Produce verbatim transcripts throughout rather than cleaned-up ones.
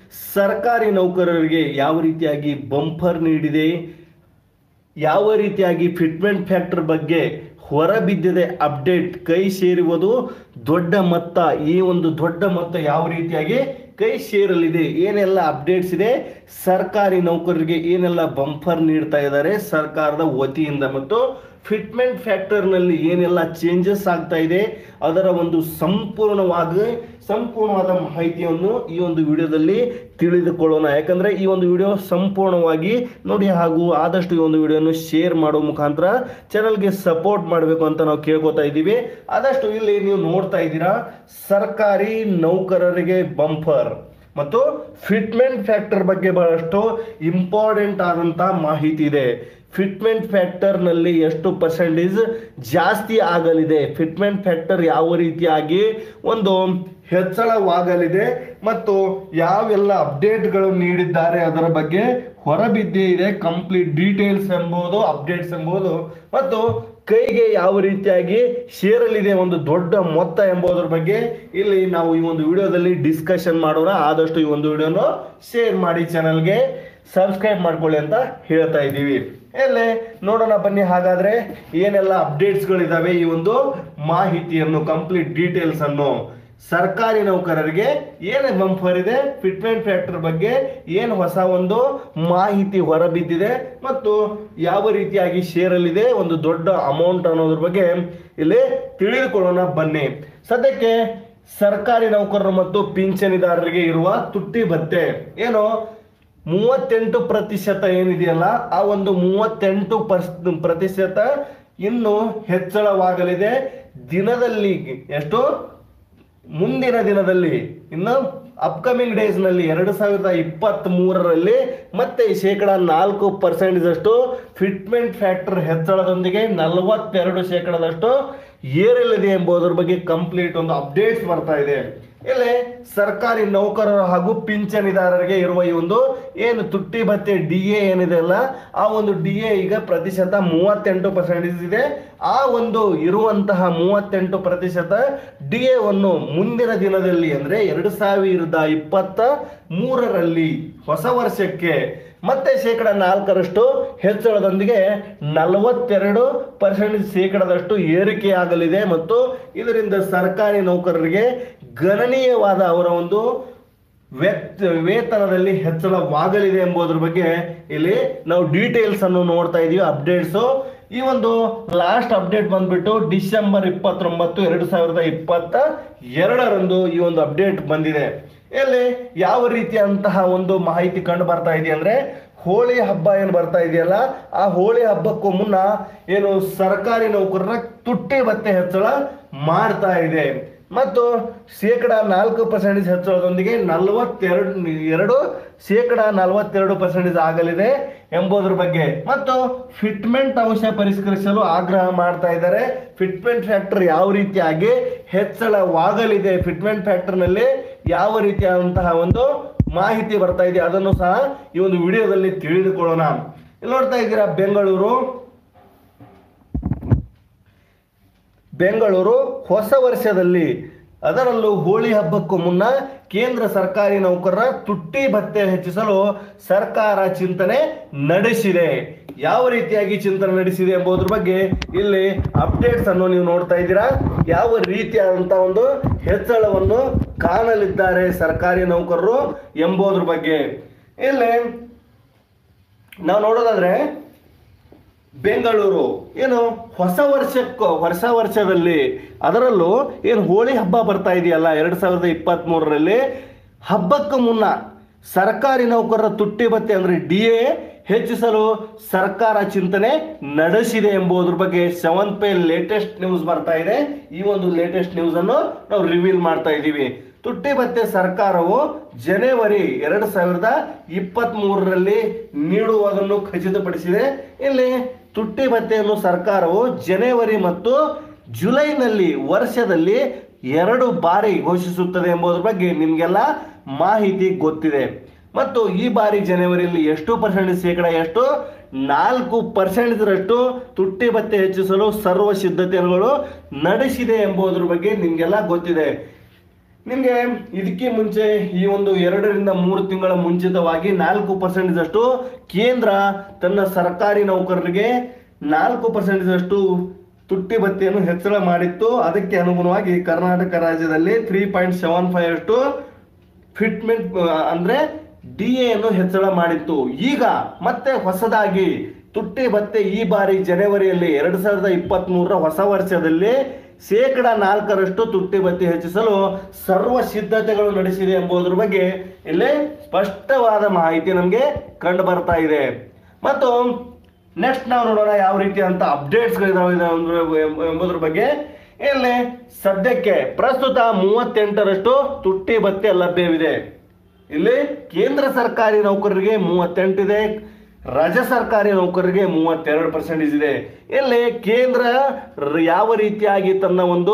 ಸರ್ಕಾರಿ ನೌಕರರಿಗೆ ಯಾವ ರೀತಿಯಾಗಿ ಬಂಪರ್ ನೀಡಿದೆ, ಯಾವ ರೀತಿಯಾಗಿ ಫಿಟ್ಮೆಂಟ್ ಫ್ಯಾಕ್ಟರ್ ಬಗ್ಗೆ ಹೊರಬಿದ್ದಿದೆ ಅಪ್ಡೇಟ್, ಕೈ ಸೇರುವುದು ದೊಡ್ಡ ಮೊತ್ತ, ಈ ಒಂದು ದೊಡ್ಡ ಮೊತ್ತ ಯಾವ ರೀತಿಯಾಗಿ ಕೈ ಸೇರಲಿದೆ, ಏನೆಲ್ಲ ಅಪ್ಡೇಟ್ಸ್ ಇದೆ, ಸರ್ಕಾರಿ ನೌಕರರಿಗೆ ಏನೆಲ್ಲ ಬಂಪರ್ ನೀಡ್ತಾ ಇದ್ದಾರೆ ಸರ್ಕಾರದ ವತಿಯಿಂದ, ಮತ್ತು ಫಿಟ್ಮೆಂಟ್ ಫ್ಯಾಕ್ಟರ್ನಲ್ಲಿ ಏನೆಲ್ಲ ಚೇಂಜಸ್ ಆಗ್ತಾ ಇದೆ ಅದರ ಒಂದು ಸಂಪೂರ್ಣವಾಗಿ ಸಂಪೂರ್ಣವಾದ ಮಾಹಿತಿಯನ್ನು ಈ ಒಂದು ವಿಡಿಯೋದಲ್ಲಿ ತಿಳಿದುಕೊಳ್ಳೋಣ. ಯಾಕಂದರೆ ಈ ಒಂದು ವಿಡಿಯೋ ಸಂಪೂರ್ಣವಾಗಿ ನೋಡಿ, ಹಾಗೂ ಆದಷ್ಟು ಈ ಒಂದು ವಿಡಿಯೋನು ಶೇರ್ ಮಾಡೋ ಮುಖಾಂತರ ಚಾನಲ್ಗೆ ಸಪೋರ್ಟ್ ಮಾಡಬೇಕು ಅಂತ ನಾವು ಕೇಳ್ಕೊತಾ ಇದ್ದೀವಿ. ಆದಷ್ಟು ಇಲ್ಲಿ ನೀವು ನೋಡ್ತಾ ಇದ್ದೀರಾ, ಸರ್ಕಾರಿ ನೌಕರರಿಗೆ ಬಂಪರ್ ಮತ್ತು ಫಿಟ್ಮೆಂಟ್ ಫ್ಯಾಕ್ಟರ್ ಬಗ್ಗೆ ಬಹಳಷ್ಟು ಇಂಪಾರ್ಟೆಂಟ್ ಆದಂಥ ಮಾಹಿತಿ ಇದೆ. ಫಿಟ್ಮೆಂಟ್ ಫ್ಯಾಕ್ಟರ್ನಲ್ಲಿ ಎಷ್ಟು ಪರ್ಸೆಂಟೇಜ್ ಜಾಸ್ತಿ ಆಗಲಿದೆ, ಫಿಟ್ಮೆಂಟ್ ಫ್ಯಾಕ್ಟರ್ ಯಾವ ರೀತಿಯಾಗಿ ಒಂದು ಹೆಚ್ಚಳವಾಗಲಿದೆ ಮತ್ತು ಯಾವೆಲ್ಲ ಅಪ್ಡೇಟ್ಗಳು ನೀಡಿದ್ದಾರೆ ಅದರ ಬಗ್ಗೆ ಹೊರಬಿದ್ದೇ ಇದೆ. ಕಂಪ್ಲೀಟ್ ಡೀಟೇಲ್ಸ್ ಎಂಬುದು, ಅಪ್ಡೇಟ್ಸ್ ಎಂಬುದು, ಮತ್ತು ಕೈಗೆ ಯಾವ ರೀತಿಯಾಗಿ ಸೇರಲಿದೆ ಒಂದು ದೊಡ್ಡ ಮೊತ್ತ ಎಂಬುದರ ಬಗ್ಗೆ ಇಲ್ಲಿ ನಾವು ಈ ಒಂದು ವಿಡಿಯೋದಲ್ಲಿ ಡಿಸ್ಕಷನ್ ಮಾಡೋಣ. ಆದಷ್ಟು ಈ ಒಂದು ವಿಡಿಯೋನ ಶೇರ್ ಮಾಡಿ, ಚಾನಲ್ಗೆ ಸಬ್ಸ್ಕ್ರೈಬ್ ಮಾಡ್ಕೊಳ್ಳಿ ಅಂತ ಹೇಳ್ತಾ ಇದ್ದೀವಿ. ಎಲ್ಲೇ ನೋಡೋಣ ಬನ್ನಿ, ಹಾಗಾದ್ರೆ ಏನೆಲ್ಲ ಅಪ್ಡೇಟ್ಸ್ಗಳಿದಾವೆ, ಈ ಒಂದು ಮಾಹಿತಿಯನ್ನು ಕಂಪ್ಲೀಟ್ ಡೀಟೇಲ್ಸ್ ಅನ್ನು. ಸರ್ಕಾರಿ ನೌಕರರಿಗೆ ಏನು ಬಂಪರ್ ಇದೆ, ಫಿಟ್ಮೆಂಟ್ ಫ್ಯಾಕ್ಟರ್ ಬಗ್ಗೆ ಏನು ಹೊಸ ಒಂದು ಮಾಹಿತಿ ಹೊರಬಿದ್ದಿದೆ ಮತ್ತು ಯಾವ ರೀತಿಯಾಗಿ ಸೇರಲಿದೆ ಒಂದು ದೊಡ್ಡ ಅಮೌಂಟ್ ಅನ್ನೋದ್ರ ಬಗ್ಗೆ ಇಲ್ಲಿ ತಿಳಿದುಕೊಳ್ಳೋಣ ಬನ್ನಿ. ಸದ್ಯಕ್ಕೆ ಸರ್ಕಾರಿ ನೌಕರರು ಮತ್ತು ಪಿಂಚಣಿದಾರರಿಗೆ ಇರುವ ತುಟ್ಟಿ ಭತ್ಯೆ ಏನು ಮೂವತ್ತೆಂಟು ಪ್ರತಿಶತ ಏನಿದೆಯಲ್ಲ, ಆ ಒಂದು ಮೂವತ್ತೆಂಟು ಪರ್ಸ್ ಪ್ರತಿಶತ ಇನ್ನು ಹೆಚ್ಚಳವಾಗಲಿದೆ. ದಿನದಲ್ಲಿ ಎಷ್ಟು, ಮುಂದಿನ ದಿನದಲ್ಲಿ, ಇನ್ನು ಅಪ್ಕಮಿಂಗ್ ಡೇಸ್ ನಲ್ಲಿ ಎರಡು ಸಾವಿರದ ಇಪ್ಪತ್ತ್ ಮೂರರಲ್ಲಿ ಮತ್ತೆ ಶೇಕಡ ನಾಲ್ಕು ಪರ್ಸೆಂಟೇಜ್ ಅಷ್ಟು ಫಿಟ್ಮೆಂಟ್ ಫ್ಯಾಕ್ಟರ್ ಹೆಚ್ಚಳದೊಂದಿಗೆ ನಲವತ್ತೆರಡು ಶೇಕಡದಷ್ಟು ಏರಲಿದೆ ಎಂಬುದರ ಬಗ್ಗೆ ಕಂಪ್ಲೀಟ್ ಒಂದು ಅಪ್ಡೇಟ್ಸ್ ಬರ್ತಾ ಇದೆ. ಇಲ್ಲಿ ಸರ್ಕಾರಿ ನೌಕರರು ಹಾಗೂ ಪಿಂಚಣಿದಾರರಿಗೆ ಇರುವ ಈ ಒಂದು ಏನು ತುಟ್ಟಿ ಭತ್ಯೆ ಡಿ ಎ ಏನಿದೆ ಅಲ್ಲ, ಆ ಒಂದು ಡಿ ಎ ಈಗ ಪ್ರತಿಶತ ಮೂವತ್ತೆಂಟು ಪರ್ಸೆಂಟೇಜ್ ಇದೆ. ಆ ಒಂದು ಇರುವಂತಹ ಮೂವತ್ತೆಂಟು ಪ್ರತಿಶತ ಡಿ ಎವನ್ನು ಮುಂದಿನ ದಿನದಲ್ಲಿ ಅಂದ್ರೆ ಎರಡು ಸಾವಿರದ ಇಪ್ಪತ್ತ ಮೂರರಲ್ಲಿ ಹೊಸ ವರ್ಷಕ್ಕೆ ಮತ್ತೆ ಶೇಕಡ ನಾಲ್ಕರಷ್ಟು ಹೆಚ್ಚಳದೊಂದಿಗೆ ನಲವತ್ತೆರಡು ಪರ್ಸೆಂಟ್ ಶೇಕಡದಷ್ಟು ಏರಿಕೆ ಆಗಲಿದೆ ಮತ್ತು ಇದರಿಂದ ಸರ್ಕಾರಿ ನೌಕರರಿಗೆ ಗಣನೀಯವಾದ ಅವರ ಒಂದು ವೇತನದಲ್ಲಿ ಹೆಚ್ಚಳವಾಗಲಿದೆ ಎಂಬುದರ ಬಗ್ಗೆ ಇಲ್ಲಿ ನಾವು ಡೀಟೇಲ್ಸ್ ಅನ್ನು ನೋಡ್ತಾ ಇದೀವಿ, ಅಪ್ಡೇಟ್ಸ್. ಈ ಒಂದು ಲಾಸ್ಟ್ ಅಪ್ಡೇಟ್ ಬಂದ್ಬಿಟ್ಟು ಡಿಸೆಂಬರ್ ಇಪ್ಪತ್ತೊಂಬತ್ತು ಎರಡು ಸಾವಿರದ ಇಪ್ಪತ್ತ ಎರಡರಂದು ಈ ಒಂದು ಅಪ್ಡೇಟ್ ಬಂದಿದೆ. ಇಲ್ಲಿ ಯಾವ ರೀತಿಯಂತಹ ಒಂದು ಮಾಹಿತಿ ಕಂಡು ಬರ್ತಾ ಇದೆ ಅಂದ್ರೆ, ಹೋಳಿ ಹಬ್ಬ ಏನು ಬರ್ತಾ ಇದೆಯಲ್ಲ, ಆ ಹೋಳಿ ಹಬ್ಬಕ್ಕೂ ಮುನ್ನ ಏನು ಸರ್ಕಾರಿ ನೌಕರರ ತುಟ್ಟಿ ಭತ್ಯೆ ಹೆಚ್ಚಳ ಮಾಡ್ತಾ ಇದೆ ಮತ್ತು ಶೇಕಡ ನಾಲ್ಕು ಪರ್ಸೆಂಟೇಜ್ ಹೆಚ್ಚಳದೊಂದಿಗೆ ನಲವತ್ತೆರಡು ಎರಡು ಶೇಕಡ ನಲವತ್ತೆರಡು ಪರ್ಸೆಂಟೇಜ್ ಆಗಲಿದೆ ಎಂಬುದರ ಬಗ್ಗೆ, ಮತ್ತು ಫಿಟ್ಮೆಂಟ್ ಅಂಶ ಪರಿಷ್ಕರಿಸಲು ಆಗ್ರಹ ಮಾಡ್ತಾ ಇದ್ದಾರೆ. ಫಿಟ್ಮೆಂಟ್ ಫ್ಯಾಕ್ಟರ್ ಯಾವ ರೀತಿಯಾಗಿ ಹೆಚ್ಚಳವಾಗಲಿದೆ, ಫಿಟ್ಮೆಂಟ್ ಫ್ಯಾಕ್ಟರ್ ನಲ್ಲಿ ಯಾವ ರೀತಿಯಾದಂತಹ ಒಂದು ಮಾಹಿತಿ ಬರ್ತಾ ಇದೆ ಅದನ್ನು ಸಹ ಈ ಒಂದು ವಿಡಿಯೋದಲ್ಲಿ ತಿಳಿದುಕೊಳ್ಳೋಣ. ಇಲ್ಲಿ ನೋಡ್ತಾ ಇದ್ದೀರಾ, ಬೆಂಗಳೂರು ಬೆಂಗಳೂರು ಹೊಸ ವರ್ಷದಲ್ಲಿ, ಅದರಲ್ಲೂ ಹೋಳಿ ಹಬ್ಬಕ್ಕೂ ಮುನ್ನ ಕೇಂದ್ರ ಸರ್ಕಾರಿ ನೌಕರರ ತುಟ್ಟಿ ಭತ್ಯೆ ಹೆಚ್ಚಿಸಲು ಸರ್ಕಾರ ಚಿಂತನೆ ನಡೆಸಿದೆ. ಯಾವ ರೀತಿಯಾಗಿ ಚಿಂತನೆ ನಡೆಸಿದೆ ಎಂಬುದರ ಬಗ್ಗೆ ಇಲ್ಲಿ ಅಪ್ಡೇಟ್ಸ್ ಅನ್ನು ನೀವು ನೋಡ್ತಾ ಇದ್ದೀರಾ. ಯಾವ ರೀತಿಯಾದಂತಹ ಒಂದು ಹೆಚ್ಚಳವನ್ನು ಕಾಣಲಿದ್ದಾರೆ ಸರ್ಕಾರಿ ನೌಕರರು ಎಂಬುದರ ಬಗ್ಗೆ ಇಲ್ಲಿ ನಾವು ನೋಡೋದಾದ್ರೆ, ಬೆಂಗಳೂರು ಏನು ಹೊಸ ವರ್ಷಕ್ಕೂ ಹೊಸ ವರ್ಷದಲ್ಲಿ, ಅದರಲ್ಲೂ ಏನು ಹೋಳಿ ಹಬ್ಬ ಬರ್ತಾ ಇದೆಯಲ್ಲ ಎರಡು ಸಾವಿರದ ಇಪ್ಪತ್ತ್ ಮೂರರಲ್ಲಿ, ಹಬ್ಬಕ್ಕೂ ಮುನ್ನ ಸರ್ಕಾರಿ ನೌಕರರ ತುಟ್ಟಿ ಭತ್ಯೆ ಅಂದ್ರೆ ಡಿ ಎ ಹೆಚ್ಚಿಸಲು ಸರ್ಕಾರ ಚಿಂತನೆ ನಡೆಸಿದೆ ಎಂಬುದರ ಬಗ್ಗೆ ಸೆವೆಂತ್ ಪೇ ಲೇಟೆಸ್ಟ್ ನ್ಯೂಸ್ ಬರ್ತಾ ಇದೆ. ಈ ಒಂದು ಲೇಟೆಸ್ಟ್ ನ್ಯೂಸ್ ಅನ್ನು ನಾವು ರಿವೀಲ್ ಮಾಡ್ತಾ ಇದ್ದೀವಿ. ತುಟ್ಟಿ ಭತ್ಯೆ ಸರ್ಕಾರವು ಜನವರಿ ಎರಡು ಸಾವಿರದ ಇಪ್ಪತ್ತ್ ಮೂರರಲ್ಲಿ ನೀಡುವುದನ್ನು ಖಚಿತಪಡಿಸಿದೆ. ಇಲ್ಲಿ ತುಟ್ಟಿ ಭತ್ಯೆಯನ್ನು ಸರ್ಕಾರವು ಜನವರಿ ಮತ್ತು ಜುಲೈನಲ್ಲಿ ವರ್ಷದಲ್ಲಿ ಎರಡು ಬಾರಿ ಘೋಷಿಸುತ್ತದೆ ಎಂಬುದರ ಬಗ್ಗೆ ನಿಮಗೆಲ್ಲ ಮಾಹಿತಿ ಗೊತ್ತಿದೆ. ಮತ್ತು ಈ ಬಾರಿ ಜನವರಿಯಲ್ಲಿ ಎಷ್ಟು ಪರ್ಸೆಂಟೇಜ್ ಶೇಕಡ ಎಷ್ಟು ನಾಲ್ಕು ಪರ್ಸೆಂಟೇಜ್ರಷ್ಟು ತುಟ್ಟಿ ಭತ್ಯೆ ಹೆಚ್ಚಿಸಲು ಸರ್ವ ಸಿದ್ಧತೆಗಳು ನಡೆಸಿದೆ ಎಂಬುದರ ಬಗ್ಗೆ ನಿಮಗೆಲ್ಲ ಗೊತ್ತಿದೆ. ನಿಮಗೆ ಇದಕ್ಕೆ ಮುಂಚೆ ಈ ಒಂದು ಎರಡರಿಂದ ಮೂರು ತಿಂಗಳ ಮುಂಚಿತವಾಗಿ ನಾಲ್ಕು ಪರ್ಸೆಂಟೇಜ್ ಅಷ್ಟು ಕೇಂದ್ರ ತನ್ನ ಸರ್ಕಾರಿ ನೌಕರರಿಗೆ ನಾಲ್ಕು ಪರ್ಸೆಂಟೇಜ್ ಅಷ್ಟು ತುಟ್ಟಿ ಭತ್ಯೆಯನ್ನು ಹೆಚ್ಚಳ ಮಾಡಿತ್ತು. ಅದಕ್ಕೆ ಅನುಗುಣವಾಗಿ ಕರ್ನಾಟಕ ರಾಜ್ಯದಲ್ಲಿ ತ್ರೀ ಪಾಯಿಂಟ್ ಸೆವೆನ್ ಫೈವ್ ಅಷ್ಟು ಫಿಟ್ಮೆಂಟ್ ಅಂದ್ರೆ ಡಿ ಎನ್ನು ಹೆಚ್ಚಳ ಮಾಡಿತ್ತು. ಈಗ ಮತ್ತೆ ಹೊಸದಾಗಿ ತುಟ್ಟಿ ಭತ್ಯೆ ಈ ಬಾರಿ ಜನವರಿಯಲ್ಲಿ ಎರಡ್ ಸಾವಿರದ ಇಪ್ಪತ್ತ್ ಮೂರರ ಹೊಸ ವರ್ಷದಲ್ಲಿ ಶೇಕಡ ನಾಲ್ಕರಷ್ಟು ತುಟ್ಟಿ ಭತ್ಯೆ ಹೆಚ್ಚಿಸಲು ಸರ್ವ ಸಿದ್ಧತೆಗಳು ನಡೆಸಿದೆ ಎಂಬುದರ ಬಗ್ಗೆ ಇಲ್ಲಿ ಸ್ಪಷ್ಟವಾದ ಮಾಹಿತಿ ನಮಗೆ ಕಂಡು ಬರ್ತಾ ಇದೆ. ಮತ್ತು ನೆಕ್ಸ್ಟ್ ನಾವು ನೋಡೋಣ ಯಾವ ರೀತಿ ಅಂತ ಅಪ್ಡೇಟ್ಸ್ಗಳಿದಾವೆ ಎಂಬುದರ ಬಗ್ಗೆ. ಇಲ್ಲಿ ಸದ್ಯಕ್ಕೆ ಪ್ರಸ್ತುತ ಮೂವತ್ತೆಂಟರಷ್ಟು ತುಟ್ಟಿ ಭತ್ಯೆ ಲಭ್ಯವಿದೆ. ಇಲ್ಲಿ ಕೇಂದ್ರ ಸರ್ಕಾರಿ ನೌಕರರಿಗೆ ಮೂವತ್ತೆಂಟಿದೆ, ರಾಜ್ಯ ಸರ್ಕಾರಿ ನೌಕರರಿಗೆ ಮೂವತ್ತೆರಡು ಪರ್ಸೆಂಟೇಜ್ ಇದೆ. ಇಲ್ಲಿ ಕೇಂದ್ರ ಯಾವ ರೀತಿಯಾಗಿ ತನ್ನ ಒಂದು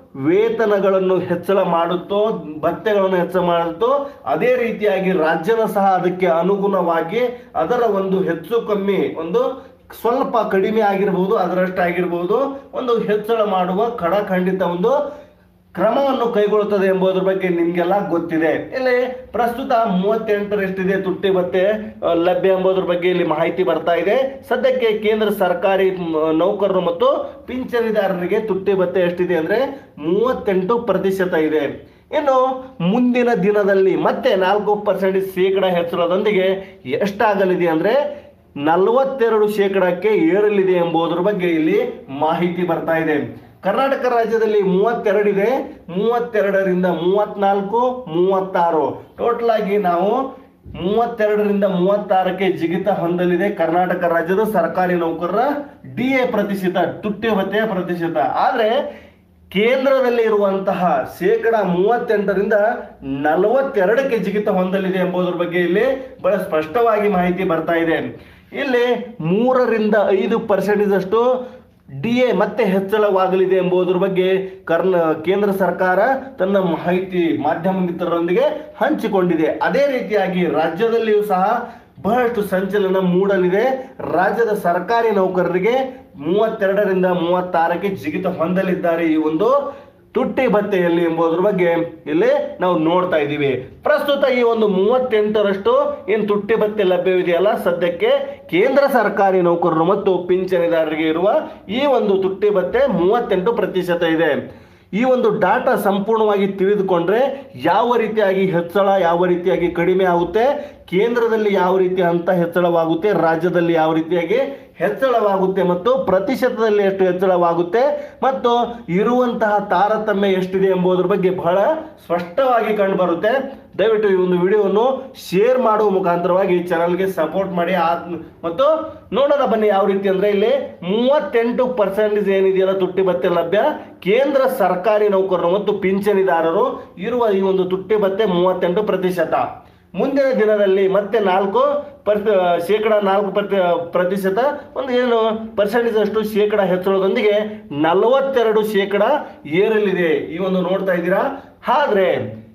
ವೇತನಗಳನ್ನು ಹೆಚ್ಚಳ ಮಾಡುತ್ತೋ, ಭತ್ಯೆಗಳನ್ನು ಹೆಚ್ಚಳ ಮಾಡುತ್ತೋ, ಅದೇ ರೀತಿಯಾಗಿ ರಾಜ್ಯದ ಸಹ ಅದಕ್ಕೆ ಅನುಗುಣವಾಗಿ ಅದರ ಒಂದು ಹೆಚ್ಚು ಕಮ್ಮಿ ಒಂದು ಸ್ವಲ್ಪ ಕಡಿಮೆ ಆಗಿರಬಹುದು, ಅದರಷ್ಟು ಆಗಿರಬಹುದು, ಒಂದು ಹೆಚ್ಚಳ ಮಾಡುವ ಖಡಖಂಡಿತ ಒಂದು ಕ್ರಮವನ್ನು ಕೈಗೊಳ್ಳುತ್ತದೆ ಎಂಬುದರ ಬಗ್ಗೆ ನಿಮ್ಗೆಲ್ಲ ಗೊತ್ತಿದೆ. ಇಲ್ಲಿ ಪ್ರಸ್ತುತ ಮೂವತ್ತೆಂಟರಷ್ಟಿದೆ ತುಟ್ಟಿ ಭತ್ಯೆ ಲಭ್ಯ ಎಂಬುದರ ಬಗ್ಗೆ ಇಲ್ಲಿ ಮಾಹಿತಿ ಬರ್ತಾ ಇದೆ. ಸದ್ಯಕ್ಕೆ ಕೇಂದ್ರ ಸರ್ಕಾರಿ ನೌಕರರು ಮತ್ತು ಪಿಂಚಣಿದಾರರಿಗೆ ತುಟ್ಟಿ ಭತ್ಯೆ ಎಷ್ಟಿದೆ ಅಂದ್ರೆ ಮೂವತ್ತೆಂಟು ಪ್ರತಿಶತ ಇದೆ. ಇನ್ನು ಮುಂದಿನ ದಿನದಲ್ಲಿ ಮತ್ತೆ ನಾಲ್ಕು ಪರ್ಸೆಂಟ್ ಶೇಕಡ ಹೆಚ್ಚಳದೊಂದಿಗೆ ಎಷ್ಟಾಗಲಿದೆ ಅಂದ್ರೆ ನಲವತ್ತೆರಡು ಶೇಕಡಕ್ಕೆ ಏರಲಿದೆ ಎಂಬುದರ ಬಗ್ಗೆ ಇಲ್ಲಿ ಮಾಹಿತಿ ಬರ್ತಾ ಇದೆ. ಕರ್ನಾಟಕ ರಾಜ್ಯದಲ್ಲಿ ಮೂವತ್ತೆರಡಿದೆ, ಮೂವತ್ತೆರಡರಿಂದ ಮೂವತ್ನಾಲ್ಕು, ಮೂವತ್ತಾರು, ಟೋಟಲ್ ಆಗಿ ನಾವು ಮೂವತ್ತೆರಡರಿಂದ ಮೂವತ್ತಾರಕ್ಕೆ ಜಿಗಿತ ಹೊಂದಲಿದೆ ಕರ್ನಾಟಕ ರಾಜ್ಯದ ಸರ್ಕಾರಿ ನೌಕರರ ಡಿ ಎ ಪ್ರತಿಶತ, ತುಟ್ಟಿ ಭತ್ಯೆಯ ಪ್ರತಿಶತ. ಆದ್ರೆ ಕೇಂದ್ರದಲ್ಲಿ ಇರುವಂತಹ ಶೇಕಡ ಮೂವತ್ತೆಂಟರಿಂದ ನಲವತ್ತೆರಡಕ್ಕೆ ಜಿಗಿತ ಹೊಂದಲಿದೆ ಎಂಬುದರ ಬಗ್ಗೆ ಇಲ್ಲಿ ಬಹಳ ಸ್ಪಷ್ಟವಾಗಿ ಮಾಹಿತಿ ಬರ್ತಾ ಇದೆ. ಇಲ್ಲಿ ಮೂರರಿಂದ ಐದು ಪರ್ಸೆಂಟೇಜ್ ಅಷ್ಟು ಡಿ ಎ ಮತ್ತೆ ಹೆಚ್ಚಳವಾಗಲಿದೆ ಎಂಬುದರ ಬಗ್ಗೆ ಕರ್ನ ಕೇಂದ್ರ ಸರ್ಕಾರ ತನ್ನ ಮಾಹಿತಿ ಮಾಧ್ಯಮ ಮಿತ್ರರೊಂದಿಗೆ ಹಂಚಿಕೊಂಡಿದೆ. ಅದೇ ರೀತಿಯಾಗಿ ರಾಜ್ಯದಲ್ಲಿಯೂ ಸಹ ಬಹಳಷ್ಟು ಸಂಚಲನ ಮೂಡಲಿದೆ. ರಾಜ್ಯದ ಸರ್ಕಾರಿ ನೌಕರರಿಗೆ ಮೂವತ್ತೆರಡರಿಂದ ಮೂವತ್ತಾರಕ್ಕೆ ಜಿಗಿತ ಹೊಂದಲಿದ್ದಾರೆ ಈ ಒಂದು ತುಟ್ಟಿ ಭತ್ಯೆಯಲ್ಲಿ ಎಂಬುದರ ಬಗ್ಗೆ ಇಲ್ಲಿ ನಾವು ನೋಡ್ತಾ ಇದ್ದೀವಿ. ಪ್ರಸ್ತುತ ಈ ಒಂದು ಮೂವತ್ತೆಂಟರಷ್ಟು ಏನು ತುಟ್ಟಿ ಭತ್ಯೆ ಲಭ್ಯವಿದೆಯಲ್ಲ, ಸದ್ಯಕ್ಕೆ ಕೇಂದ್ರ ಸರ್ಕಾರಿ ನೌಕರರು ಮತ್ತು ಪಿಂಚಣಿದಾರರಿಗೆ ಇರುವ ಈ ಒಂದು ತುಟ್ಟಿ ಭತ್ಯೆ ಮೂವತ್ತೆಂಟು ಪ್ರತಿಶತ ಇದೆ. ಈ ಒಂದು ಡಾಟಾ ಸಂಪೂರ್ಣವಾಗಿ ತಿಳಿದುಕೊಂಡ್ರೆ ಯಾವ ರೀತಿಯಾಗಿ ಹೆಚ್ಚಳ, ಯಾವ ರೀತಿಯಾಗಿ ಕಡಿಮೆ ಆಗುತ್ತೆ, ಕೇಂದ್ರದಲ್ಲಿ ಯಾವ ರೀತಿ ಅಂತ ಹೆಚ್ಚಳವಾಗುತ್ತೆ, ರಾಜ್ಯದಲ್ಲಿ ಯಾವ ರೀತಿಯಾಗಿ ಹೆಚ್ಚಳವಾಗುತ್ತೆ ಮತ್ತು ಪ್ರತಿಶತದಲ್ಲಿ ಎಷ್ಟು ಹೆಚ್ಚಳವಾಗುತ್ತೆ ಮತ್ತು ಇರುವಂತಹ ತಾರತಮ್ಯ ಎಷ್ಟಿದೆ ಎಂಬುದರ ಬಗ್ಗೆ ಬಹಳ ಸ್ಪಷ್ಟವಾಗಿ ಕಂಡು ಬರುತ್ತೆ. ದಯವಿಟ್ಟು ಈ ಒಂದು ವಿಡಿಯೋವನ್ನು ಶೇರ್ ಮಾಡುವ ಮುಖಾಂತರವಾಗಿ ಚಾನಲ್ಗೆ ಸಪೋರ್ಟ್ ಮಾಡಿ. ಮತ್ತು ನೋಡೋಣ ಬನ್ನಿ ಯಾವ ರೀತಿ ಅಂದ್ರೆ ಇಲ್ಲಿ ಮೂವತ್ತೆಂಟು ಪರ್ಸೆಂಟೇಜ್ ಏನಿದೆಯಲ್ಲ ತುಟ್ಟಿ ಭತ್ಯೆ ಲಭ್ಯ, ಕೇಂದ್ರ ಸರ್ಕಾರಿ ನೌಕರರು ಮತ್ತು ಪಿಂಚಣಿದಾರರು ಇರುವ ಈ ಒಂದು ತುಟ್ಟಿ ಭತ್ಯೆ ಮೂವತ್ತೆಂಟು ಪ್ರತಿಶತ. ಮುಂದಿನ ದಿನದಲ್ಲಿ ಮತ್ತೆ ನಾಲ್ಕು ಪರ್ ಶೇಕಡ ನಾಲ್ಕು ಪ್ರತಿಶತ ಒಂದು ಏನು ಪರ್ಸೆಂಟೇಜ್ ಅಷ್ಟು ಶೇಕಡ ಹೆಚ್ಚಳದೊಂದಿಗೆ ನಲವತ್ತೆರಡು ಶೇಕಡ ಏರಲಿದೆ. ಈ ಒಂದು ನೋಡ್ತಾ ಇದ್ದೀರಾ. ಆದ್ರೆ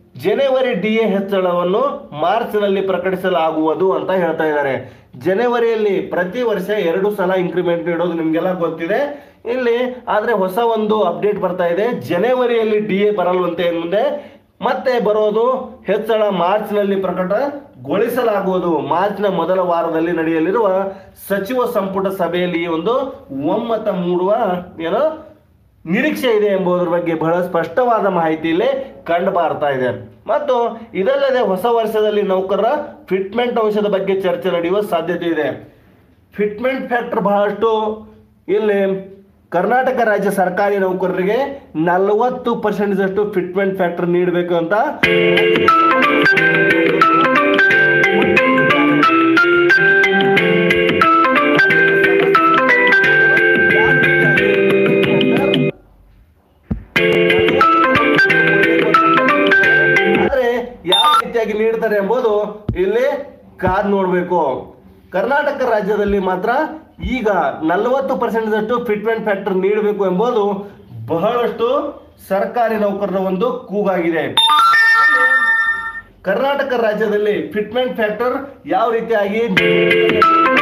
ಜನವರಿ ಡಿ ಎ ಹೆಚ್ಚಳವನ್ನು ಮಾರ್ಚ್ ನಲ್ಲಿ ಪ್ರಕಟಿಸಲಾಗುವುದು ಅಂತ ಹೇಳ್ತಾ ಇದ್ದಾರೆ. ಜನವರಿಯಲ್ಲಿ ಪ್ರತಿ ವರ್ಷ ಎರಡು ಸಲ ಇನ್ಕ್ರಿಮೆಂಟ್ ನೀಡೋದು ನಿಮ್ಗೆಲ್ಲ ಗೊತ್ತಿದೆ. ಇಲ್ಲಿ ಆದ್ರೆ ಹೊಸ ಒಂದು ಅಪ್ಡೇಟ್ ಬರ್ತಾ ಇದೆ. ಜನವರಿಯಲ್ಲಿ ಡಿ ಎ ಬರಲ್ವಂತೆ, ಮುಂದೆ ಮತ್ತೆ ಬರೋದು ಹೆಚ್ಚಳ ಮಾರ್ಚ್ ನಲ್ಲಿ ಪ್ರಕಟಗೊಳಿಸಲಾಗುವುದು. ಮಾರ್ಚ್ ನ ಮೊದಲ ವಾರದಲ್ಲಿ ನಡೆಯಲಿರುವ ಸಚಿವ ಸಂಪುಟ ಸಭೆಯಲ್ಲಿ ಒಂದು ಒಮ್ಮತ ಮೂಡುವ ಏನೋ ನಿರೀಕ್ಷೆ ಇದೆ ಎಂಬುದರ ಬಗ್ಗೆ ಬಹಳ ಸ್ಪಷ್ಟವಾದ ಮಾಹಿತಿ ಇಲ್ಲಿ ಕಂಡು ಬರ್ತಾ ಇದೆ. ಮತ್ತು ಇದಲ್ಲದೆ ಹೊಸ ವರ್ಷದಲ್ಲಿ ನೌಕರರ ಫಿಟ್ಮೆಂಟ್ ಅಂಶದ ಬಗ್ಗೆ ಚರ್ಚೆ ನಡೆಯುವ ಸಾಧ್ಯತೆ ಇದೆ. ಫಿಟ್ಮೆಂಟ್ ಫ್ಯಾಕ್ಟರ್ ಬಹಳಷ್ಟು ಇಲ್ಲಿ ಕರ್ನಾಟಕ ರಾಜ್ಯ ಸರ್ಕಾರಿ ನೌಕರರಿಗೆ ನಲವತ್ತು ಪರ್ಸೆಂಟೇಜ್ ಅಷ್ಟು ಫಿಟ್ಮೆಂಟ್ ಫ್ಯಾಕ್ಟರ್ ನೀಡಬೇಕು ಅಂತ ಆದ್ರೆ ಯಾವ ರೀತಿಯಾಗಿ ನೀಡ್ತಾರೆ ಎಂಬುದು ಇಲ್ಲಿ ಕಾದ್ ನೋಡ್ಬೇಕು. ಕರ್ನಾಟಕ ರಾಜ್ಯದಲ್ಲಿ ಮಾತ್ರ ಈಗ ನಲವತ್ತು ಪರ್ಸೆಂಟ್ ಅಷ್ಟು ಫಿಟ್ಮೆಂಟ್ ಫ್ಯಾಕ್ಟರ್ ನೀಡಬೇಕು ಎಂಬುದು ಬಹಳಷ್ಟು ಸರ್ಕಾರಿ ನೌಕರರ ಒಂದು ಕೂಗಾಗಿದೆ. ಕರ್ನಾಟಕ ರಾಜ್ಯದಲ್ಲಿ ಫಿಟ್ಮೆಂಟ್ ಫ್ಯಾಕ್ಟರ್ ಯಾವ ರೀತಿಯಾಗಿ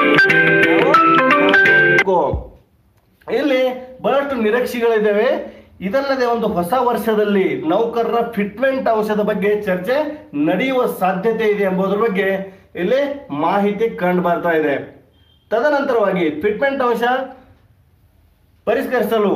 ಇಲ್ಲಿ ಬಹಳಷ್ಟು ನಿರೀಕ್ಷೆಗಳಿದ್ದಾವೆ. ಇದಲ್ಲದೆ ಒಂದು ಹೊಸ ವರ್ಷದಲ್ಲಿ ನೌಕರರ ಫಿಟ್ಮೆಂಟ್ ಅಂಶದ ಬಗ್ಗೆ ಚರ್ಚೆ ನಡೆಯುವ ಸಾಧ್ಯತೆ ಇದೆ ಎಂಬುದರ ಬಗ್ಗೆ ಇಲ್ಲಿ ಮಾಹಿತಿ ಕಂಡು ಬರ್ತಾ ಇದೆ. ತದನಂತರವಾಗಿ ಫಿಟ್ಮೆಂಟ್ ಅಂಶ ಪರಿಷ್ಕರಿಸಲು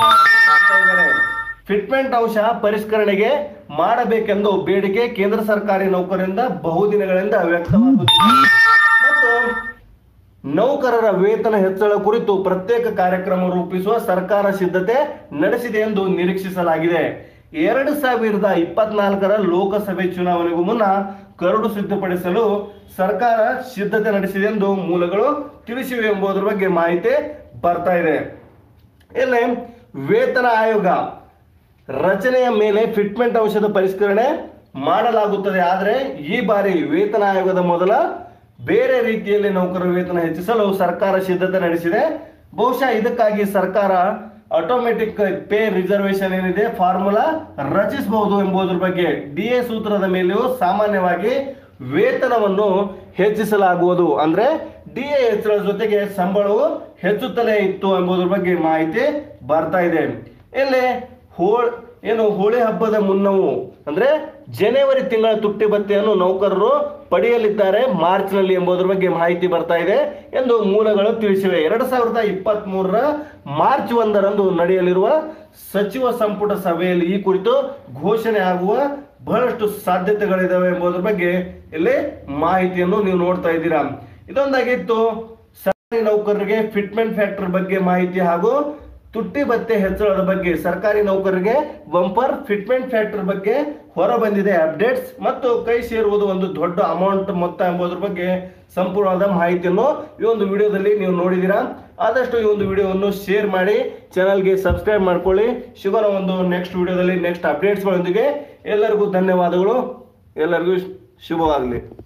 ಫಿಟ್ಮೆಂಟ್ ಅಂಶ ಪರಿಷ್ಕರಣೆಗೆ ಮಾಡಬೇಕೆಂದು ಬೇಡಿಕೆ ಕೇಂದ್ರ ಸರ್ಕಾರಿ ನೌಕರರಿಂದ ಬಹುದಿನಗಳಿಂದ ವ್ಯಕ್ತವಾಗುತ್ತಿದೆ ಮತ್ತು ನೌಕರರ ವೇತನ ಹೆಚ್ಚಳ ಕುರಿತು ಪ್ರತ್ಯೇಕ ಕಾರ್ಯಕ್ರಮ ರೂಪಿಸುವ ಸರ್ಕಾರ ಸಿದ್ಧತೆ ನಡೆಸಿದೆ ಎಂದು ನಿರೀಕ್ಷಿಸಲಾಗಿದೆ. ಎರಡು ಸಾವಿರದ ಇಪ್ಪತ್ನಾಲ್ಕರ ಲೋಕಸಭೆ ಚುನಾವಣೆಗೂ ಮುನ್ನ ಕರಡು ಸಿದ್ಧಪಡಿಸಲು ಸರ್ಕಾರ ಸಿದ್ಧತೆ ನಡೆಸಿದೆ ಎಂದು ಮೂಲಗಳು ತಿಳಿಸಿವೆ ಎಂಬುದರ ಬಗ್ಗೆ ಮಾಹಿತಿ ಬರ್ತಾ ಇದೆ. ಇಲ್ಲಿ ವೇತನ ಆಯೋಗ ರಚನೆಯ ಮೇಲೆ ಫಿಟ್ಮೆಂಟ್ ಅಂಶದ ಪರಿಷ್ಕರಣೆ ಮಾಡಲಾಗುತ್ತದೆ. ಆದರೆ ಈ ಬಾರಿ ವೇತನ ಆಯೋಗದ ಮೊದಲ ಬೇರೆ ರೀತಿಯಲ್ಲಿ ನೌಕರರ ವೇತನ ಹೆಚ್ಚಿಸಲು ಸರ್ಕಾರ ಸಿದ್ಧತೆ ನಡೆಸಿದೆ. ಬಹುಶಃ ಇದಕ್ಕಾಗಿ ಸರ್ಕಾರ ಆಟೋಮೆಟಿಕ್ ಪೇ ರಿಸರ್ವೇಶನ್ ಏನಿದೆ ಫಾರ್ಮುಲಾ ರಚಿಸಬಹುದು ಎಂಬುದರ ಬಗ್ಗೆ ಡಿ ಎ ಸೂತ್ರದ ಮೇಲೆಯೂ ಸಾಮಾನ್ಯವಾಗಿ ವೇತನವನ್ನು ಹೆಚ್ಚಿಸಲಾಗುವುದು. ಅಂದ್ರೆ ಡಿ ಎ ಹೆಚ್ಚಳದ ಜೊತೆಗೆ ಸಂಬಳವು ಹೆಚ್ಚುತ್ತಲೇ ಇತ್ತು ಎಂಬುದರ ಬಗ್ಗೆ ಮಾಹಿತಿ ಬರ್ತಾ ಇದೆ. ಇಲ್ಲಿ ಹೋಳ ಏನು ಹೋಳಿ ಹಬ್ಬದ ಮುನ್ನವೂ ಅಂದ್ರೆ ಜನವರಿ ತಿಂಗಳ ತುಟ್ಟಿ ಭತ್ಯೆಯನ್ನು ನೌಕರರು ಪಡೆಯಲಿದ್ದಾರೆ ಮಾರ್ಚ್ ನಲ್ಲಿ ಎಂಬುದರ ಬಗ್ಗೆ ಮಾಹಿತಿ ಬರ್ತಾ ಇದೆ ಎಂದು ಮೂಲಗಳು ತಿಳಿಸಿವೆ. ಎರಡ್ ಸಾವಿರದ ಇಪ್ಪತ್ತ್ ಮೂರರ ಮಾರ್ಚ್ ಒಂದರಂದು ನಡೆಯಲಿರುವ ಸಚಿವ ಸಂಪುಟ ಸಭೆಯಲ್ಲಿ ಈ ಕುರಿತು ಘೋಷಣೆ ಆಗುವ ಬಹಳಷ್ಟು ಸಾಧ್ಯತೆಗಳಿದಾವೆ ಎಂಬುದರ ಬಗ್ಗೆ ಇಲ್ಲಿ ಮಾಹಿತಿಯನ್ನು ನೀವು ನೋಡ್ತಾ ಇದ್ದೀರಾ. ಇದೊಂದಾಗಿತ್ತು ಸರ್ಕಾರಿ ನೌಕರರಿಗೆ ಫಿಟ್ಮೆಂಟ್ ಫ್ಯಾಕ್ಟರ್ ಬಗ್ಗೆ ಮಾಹಿತಿ ಹಾಗೂ ತುಟ್ಟಿ ಭತ್ಯೆ ಹೆಚ್ಚಳದ ಬಗ್ಗೆ. ಸರ್ಕಾರಿ ನೌಕರರಿಗೆ ಬಂಪರ್ ಫಿಟ್ಮೆಂಟ್ ಫ್ಯಾಕ್ಟರ್ ಬಗ್ಗೆ ಹೊರ ಬಂದಿದೆ ಅಪ್ಡೇಟ್ಸ್ ಮತ್ತು ಕೈ ಸೇರುವುದು ಒಂದು ದೊಡ್ಡ ಅಮೌಂಟ್ ಮೊತ್ತ ಎಂಬುದರ ಬಗ್ಗೆ ಸಂಪೂರ್ಣವಾದ ಮಾಹಿತಿಯನ್ನು ಈ ಒಂದು ವಿಡಿಯೋದಲ್ಲಿ ನೀವು ನೋಡಿದ್ದೀರಾ. ಆದಷ್ಟು ಈ ಒಂದು ವಿಡಿಯೋವನ್ನು ಶೇರ್ ಮಾಡಿ, ಚಾನಲ್ಗೆ ಸಬ್ಸ್ಕ್ರೈಬ್ ಮಾಡ್ಕೊಳ್ಳಿ. ಸಿಗೋಣ ಒಂದು ನೆಕ್ಸ್ಟ್ ವಿಡಿಯೋದಲ್ಲಿ ನೆಕ್ಸ್ಟ್ ಅಪ್ಡೇಟ್ಸ್ಗಳೊಂದಿಗೆ. ಎಲ್ಲರಿಗೂ ಧನ್ಯವಾದಗಳು. ಎಲ್ಲರಿಗೂ ಶುಭವಾಗಲಿ.